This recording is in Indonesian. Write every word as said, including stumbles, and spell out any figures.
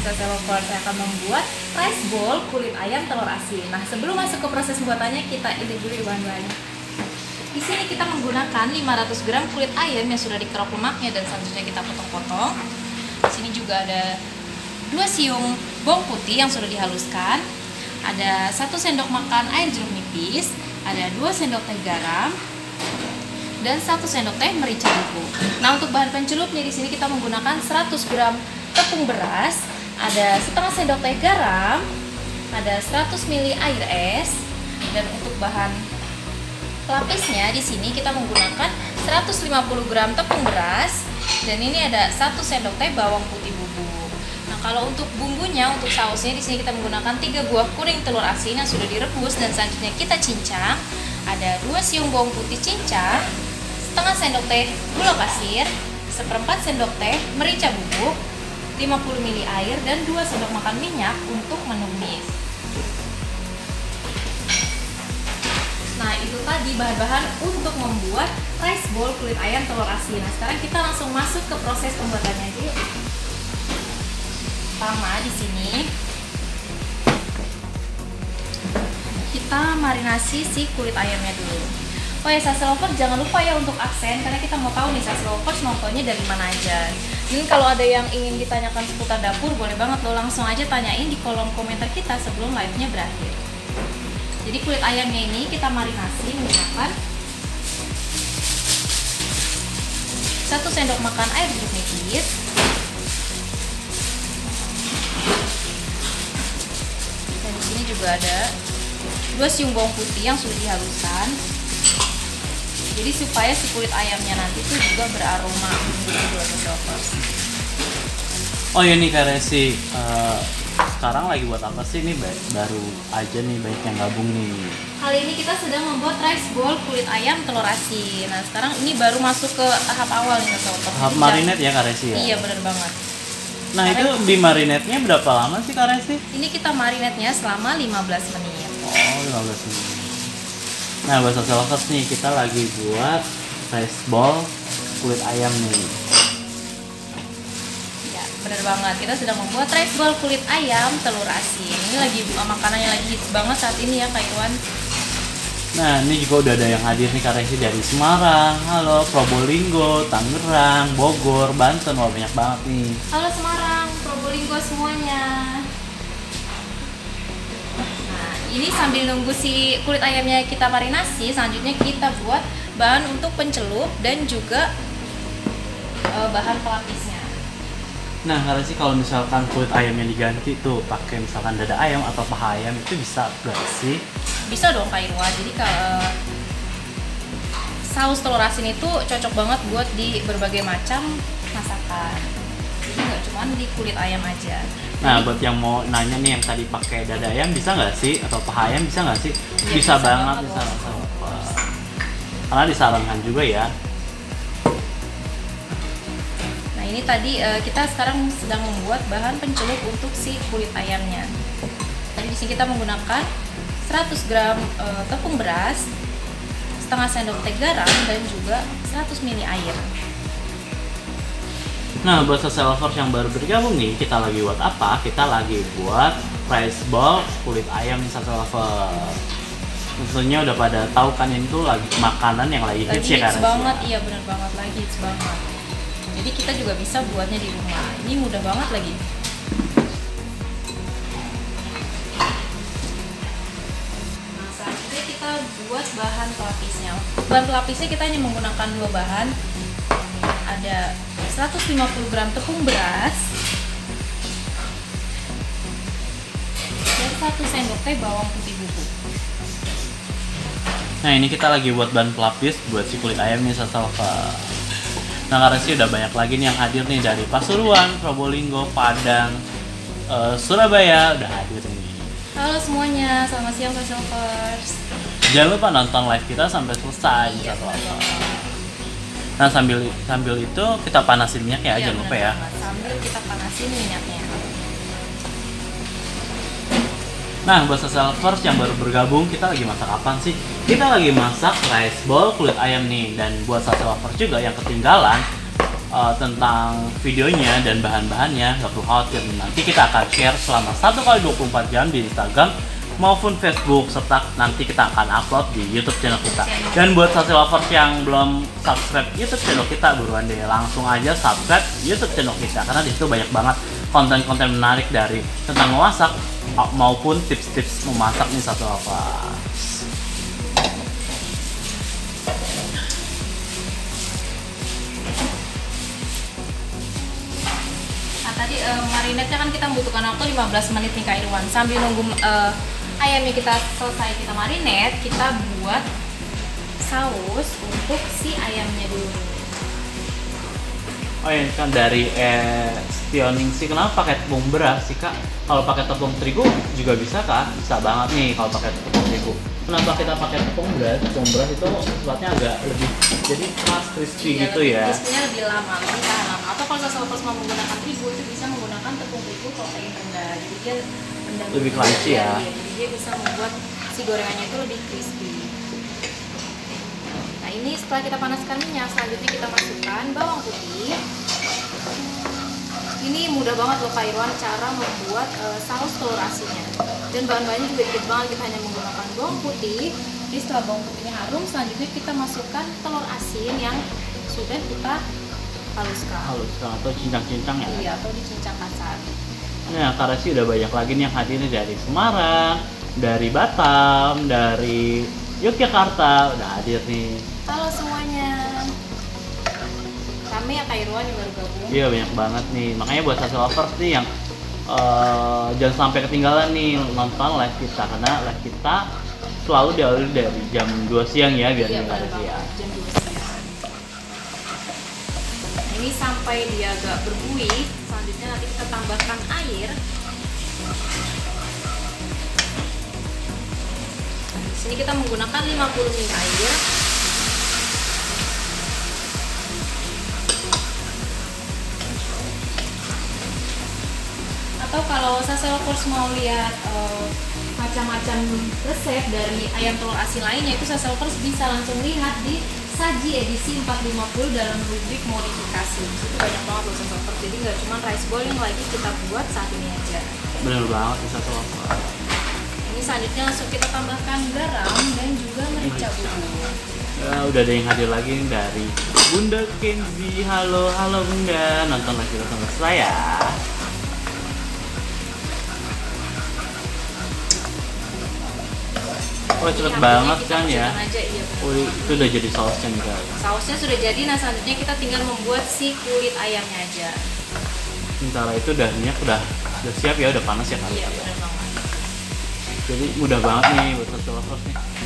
Sasa Lovers, saya akan membuat rice bowl kulit ayam telur asin. Nah, sebelum masuk ke proses pembuatannya, kita ini dulu bahan-bahannya. Di sini kita menggunakan lima ratus gram kulit ayam yang sudah dikerok lemaknya dan selanjutnya kita potong-potong. Di sini juga ada dua siung bawang putih yang sudah dihaluskan. Ada satu sendok makan air jeruk nipis, ada dua sendok teh garam, dan satu sendok teh merica bubuk. Nah, untuk bahan pencelupnya di sini kita menggunakan seratus gram tepung beras, ada setengah sendok teh garam, ada seratus mililiter air es, dan untuk bahan pelapisnya di sini kita menggunakan seratus lima puluh gram tepung beras, dan ini ada satu sendok teh bawang putih bubuk. Nah, kalau untuk bumbunya, untuk sausnya di sini kita menggunakan tiga buah kuning telur asin yang sudah direbus dan selanjutnya kita cincang. Ada dua siung bawang putih cincang, setengah sendok teh gula pasir, seperempat sendok teh merica bubuk, lima puluh mililiter air, dan dua sendok makan minyak untuk menumis. Nah, itu tadi bahan-bahan untuk membuat rice bowl kulit ayam telur asin. Nah, sekarang kita langsung masuk ke proses pembuatannya aja yuk. Pertama di sini kita marinasi si kulit ayamnya dulu. Oh ya, Sasa Lovers, jangan lupa ya untuk absen karena kita mau tahu nih Sasa Lovers nontonnya dari mana aja. Jadi kalau ada yang ingin ditanyakan seputar dapur, boleh banget lo langsung aja tanyain di kolom komentar kita sebelum live-nya berakhir. Jadi kulit ayamnya ini kita marinasi menggunakan satu sendok makan air jeruk nipis, dan di sini juga ada dua siung bawang putih yang sudah dihaluskan. Jadi supaya si kulit ayamnya nanti tuh juga beraroma gitu loh. Oh ya nih Kak Resi, uh, sekarang lagi buat apa sih? Ini baru aja nih banyak yang gabung nih. Kali ini kita sedang membuat rice bowl kulit ayam telur asin. Nah, sekarang ini baru masuk ke tahap awal nih Sasa Lovers. Tahap marinate ya Kak Resi ya? Iya, bener banget. Nah, karena itu di marinate-nya berapa lama sih Kak Resi? Ini kita marinate-nya selama lima belas menit. Oh, lima belas menit. Nah, buat Sasa Lovers nih, kita lagi buat rice bowl kulit ayam nih. Ya, bener banget. Kita sedang membuat rice bowl kulit ayam telur asin. Ini lagi makanannya lagi hits banget saat ini ya Kak Iwan. Nah, ini juga udah ada yang hadir nih Kak Resi dari Semarang, halo, Probolinggo, Tangerang, Bogor, Banten, wah banyak banget nih. Halo Semarang, Probolinggo semuanya. Ini sambil nunggu si kulit ayamnya kita marinasi, selanjutnya kita buat bahan untuk pencelup dan juga e, bahan pelapisnya. Nah, karena sih kalau misalkan kulit ayamnya diganti tuh pakai misalkan dada ayam atau paha ayam, itu bisa gak sih? Bisa dong Kak Irwan. Jadi kalau saus telur asin itu cocok banget buat di berbagai macam masakan. Jadi nggak cuma di kulit ayam aja. Nah, buat yang mau nanya nih yang tadi pakai dada ayam bisa nggak sih, atau paha ayam bisa nggak sih? Ya, bisa, bisa banget, banget, bisa bisa banget. Karena disarankan juga ya. Nah, ini tadi uh, kita sekarang sedang membuat bahan pencelup untuk si kulit ayamnya. Tadi di sini kita menggunakan seratus gram uh, tepung beras, setengah sendok teh garam, dan juga seratus mililiter air. Nah, buat Sasa Lovers yang baru bergabung nih, kita lagi buat apa? Kita lagi buat rice bowl kulit ayam nih Sasa Lovers. Tentunya udah pada tahu kan ini tuh lagi makanan yang lagi hits ya kan? Hits banget, iya bener banget, lagi hits banget. Jadi kita juga bisa buatnya di rumah. Ini mudah banget lagi. Nah, selanjutnya kita buat bahan pelapisnya. Bahan pelapisnya kita hanya menggunakan dua bahan. Ada seratus lima puluh gram tepung beras dan satu sendok teh bawang putih bubuk. Nah, ini kita lagi buat bahan pelapis buat si kulit ayam nih Sasa Lovers. Nah, karena sih udah banyak lagi nih yang hadir nih dari Pasuruan, Probolinggo, Padang, uh, Surabaya udah hadir nih. Halo semuanya, selamat siang Sasa Lovers. Jangan lupa nonton live kita sampai selesai. Iya, Sasa Lovers. Nah, sambil sambil itu kita panasin minyak ya, Iya, jangan lupa ya. banget. Sambil kita panasin minyaknya. Nah, buat Sasa Lovers yang baru bergabung, kita lagi masak apaan sih? Kita lagi masak rice bowl kulit ayam nih. Dan buat Sasa Lovers juga yang ketinggalan, uh, tentang videonya dan bahan-bahannya, nggak perlu khawatir. Nanti kita akan share selama satu kali dua puluh empat jam di Instagram maupun Facebook, serta nanti kita akan upload di YouTube channel kita. Dan buat sasi lovers yang belum subscribe YouTube channel kita, buruan deh langsung aja subscribe YouTube channel kita, karena di situ banyak banget konten-konten menarik dari tentang memasak maupun tips-tips memasak nih sasi lovers. Nah tadi uh, marinade-nya kan kita membutuhkan waktu lima belas menit nih Kak Irwan. Sambil nunggu uh, ayamnya kita selesai kita marinate, kita buat saus untuk si ayamnya dulu. Oh ini kan dari eh, Stioning sih, kenapa pakai tepung beras sih Kak? Kalau pakai tepung terigu juga bisa Kak? Bisa banget nih kalau pakai tepung terigu. Kenapa kita pakai tepung beras? Tepung beras itu sifatnya agak lebih jadi keras, crispy Iya, gitu lebih, ya. crispy-nya lebih lama, lebih tahan. Atau kalau sasopers mau menggunakan terigu itu bisa menggunakan tepung terigu protein rendah. Jadi dia rendah Lebih crunchy ya. Jadi dia bisa membuat si gorengannya itu lebih crispy. Nah ini setelah kita panaskan minyak, selanjutnya kita masukkan bawang putih. Ini mudah banget loh Kak Irwan cara membuat uh, saus telur asinnya. Dan bahan-bahannya juga dikit banget, kita hanya menggunakan bawang putih. Jadi setelah bawang putihnya harum, selanjutnya kita masukkan telur asin yang sudah kita haluskan. Haluskan atau cincang-cincang ya? Iya, atau dicincang kasar. Nah, karena sih udah banyak lagi nih yang hadir nih dari Semarang, dari Batam, dari Yogyakarta, udah hadir nih. Halo semuanya. Kami ya Kak Irwan yang baru gabung. Iya banyak banget nih, makanya buat sasi lovers nih yang uh, jangan sampai ketinggalan nih nonton live kita, karena live kita selalu diawali dari jam dua siang ya, biar Iya, nggak ada siang. jam dua siang. Nah, ini sampai dia agak berbuih, selanjutnya nanti kita tambahkan air. Nah, di sini kita menggunakan lima puluh ml air. Atau kalau sasi lovers mau lihat uh, macam-macam resep dari ayam telur asin lainnya, itu sasi lovers bisa langsung lihat di Saji edisi empat ratus lima puluh dalam rubrik modifikasi. Itu banyak banget loh sasi lovers, jadi nggak cuma rice bowl yang lagi kita buat saat ini aja. Bener banget nih sasi lovers. Ini selanjutnya langsung kita tambahkan garam dan juga merica bubuk. Ya, udah ada yang hadir lagi nih dari Bunda Kenzi. Halo, halo Bunda, nonton live kita sama saya. Oh cepet Ini banget kita kan ya. masukkan aja, iya, bener Oh banget. itu udah jadi sausnya nih Kak. Sausnya sudah jadi, nah selanjutnya kita tinggal membuat si kulit ayamnya aja. Sementara itu udah minyak udah udah siap ya, udah panas ya Kak. Iya benar banget. Jadi mudah banget nih buat sasi lovers nih.